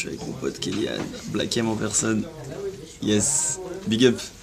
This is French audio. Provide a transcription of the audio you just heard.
suis avec mon pote Kélian, Black M en personne. Yes, big up.